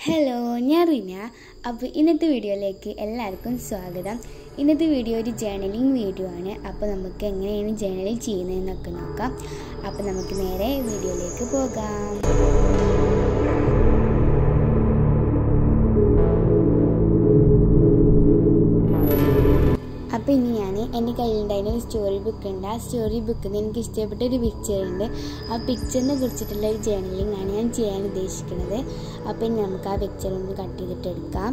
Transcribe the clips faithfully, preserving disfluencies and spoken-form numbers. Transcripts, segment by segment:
Hello, ഞാൻ റീന. അപ്പോൾ ഇന്നത്തെ വീഡിയോയിലേക്ക് എല്ലാവർക്കും സ്വാഗതം. ഇന്നത്തെ വീഡിയോ ഒരു ജേർണലിംഗ് വീഡിയോ ആണ്. അപ്പോൾ നമുക്ക് എങ്ങനെയാണ് ജേർണലിംഗ് ചെയ്യുന്നതെന്നൊക്കെ നോക്കാം. അപ്പോൾ നമുക്ക് നേരെ വീഡിയോയിലേക്ക് പോകാം. അപ്പോൾ ഇനി ഞാൻ എൻ്റെ കയ്യിലുണ്ടായിരുന്ന ഒരു സ്റ്റോറി ബുക്ക് ഉണ്ട്. ആ സ്റ്റോറി ബുക്കിൽ നിന്ന് എനിക്ക് ഇഷ്ടപ്പെട്ട ഒരു പിക്ചർ ഉണ്ട്. ആ പിക്ചറിനെ കുറിച്ചിട്ടുള്ള ഒരു ജേർണലിംഗ് ആണ് ഞാൻ ചെയ്യാൻ ഉദ്ദേശിക്കുന്നത്. അപ്പോൾ ഇനി നമുക്ക് ആ പിക്ചർ ഒന്ന് കട്ട് ചെയ്തിട്ട് എടുക്കാം.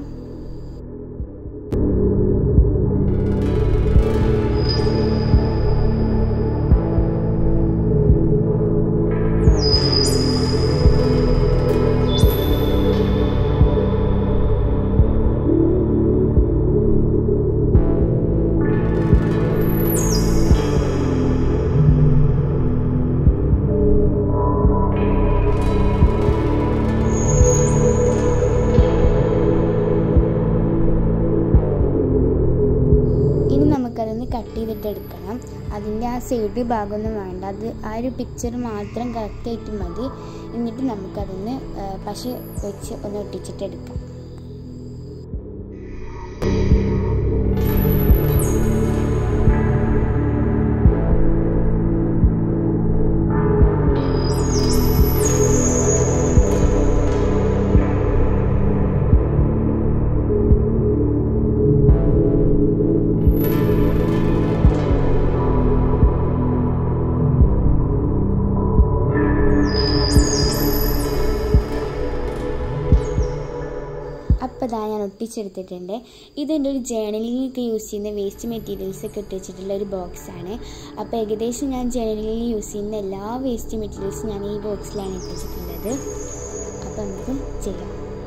നമുക്കതൊന്ന് കട്ട് ചെയ്തിട്ട് എടുക്കണം. അതിൻ്റെ ആ സൈഡ് ഭാഗമൊന്നും വേണ്ട, അത് ആ ഒരു പിക്ചർ മാത്രം കറക്റ്റായിട്ട് മതി. എന്നിട്ട് നമുക്കതൊന്ന് പശ വെച്ച് ഒന്ന് ഒട്ടിച്ചിട്ട് എടുക്കാം. അപ്പോൾ ഇതാ ഞാൻ ഒട്ടിച്ചെടുത്തിട്ടുണ്ട്. ഇതെൻ്റെ ഒരു ജേർണലിങ്ങിലൊക്കെ യൂസ് ചെയ്യുന്ന വേസ്റ്റ് മെറ്റീരിയൽസ് ഒക്കെ ഇട്ട് വെച്ചിട്ടുള്ള ഒരു ബോക്സാണ്. അപ്പോൾ ഏകദേശം ഞാൻ ജേർണലിങ്ങിൽ യൂസ് ചെയ്യുന്ന എല്ലാ വേസ്റ്റ് മെറ്റീരിയൽസും ഞാൻ ഈ ബോക്സിലാണ് ഇട്ട് വെച്ചിട്ടുള്ളത്. അപ്പോൾ നമുക്ക് ചെയ്യാം.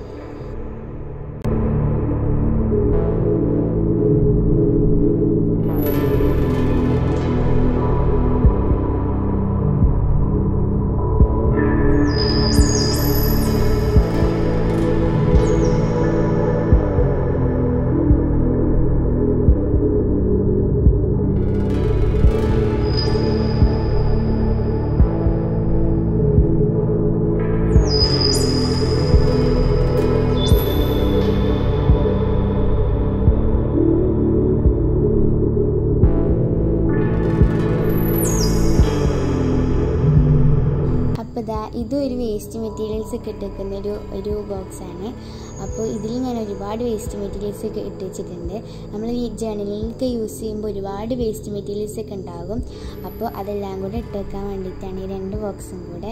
അപ്പോൾ ഇതാ ഇതും ഒരു വേസ്റ്റ് മെറ്റീരിയൽസ് ഒക്കെ ഇട്ട് വെക്കുന്ന ഒരു ഒരു ബോക്സാണ്. അപ്പോൾ ഇതിൽ ഞാൻ ഒരുപാട് വേസ്റ്റ് മെറ്റീരിയൽസ് ഒക്കെ ഇട്ട് വെച്ചിട്ടുണ്ട്. നമ്മൾ ഈ ജേർണലിലൊക്കെ യൂസ് ചെയ്യുമ്പോൾ ഒരുപാട് വേസ്റ്റ് മെറ്റീരിയൽസ് ഒക്കെ ഉണ്ടാകും. അപ്പോൾ അതെല്ലാം കൂടെ ഇട്ട് വെക്കാൻ വേണ്ടിയിട്ടാണ് ഈ രണ്ട് ബോക്സും കൂടെ.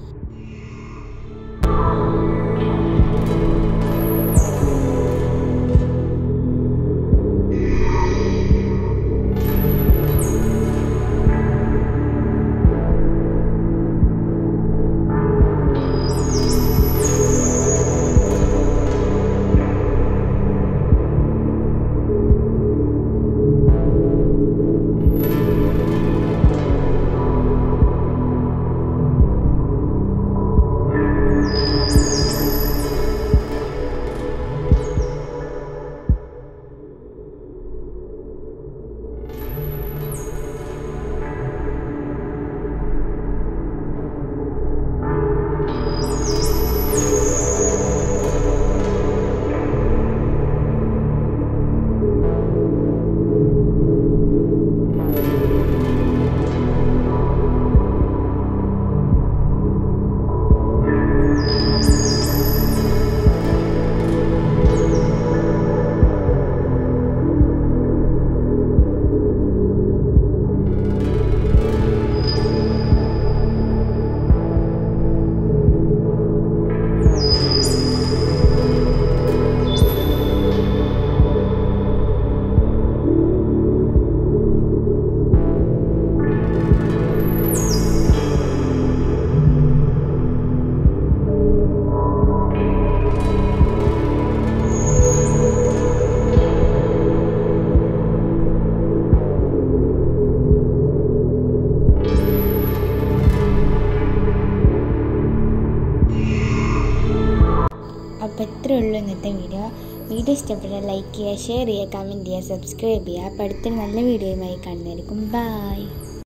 അപ്പോൾ ഇത്രയേ ഉള്ളൂ ഇന്നത്തെ വീഡിയോ. വീഡിയോ ഇഷ്ടപ്പെട്ടാൽ ലൈക്ക് ചെയ്യുക, ഷെയർ ചെയ്യുക, കമൻറ്റ് ചെയ്യുക, സബ്സ്ക്രൈബ് ചെയ്യുക. അപ്പോൾ അടുത്തൊരു നല്ല വീഡിയോയുമായി കാണുന്നതായിരിക്കും. ബൈ.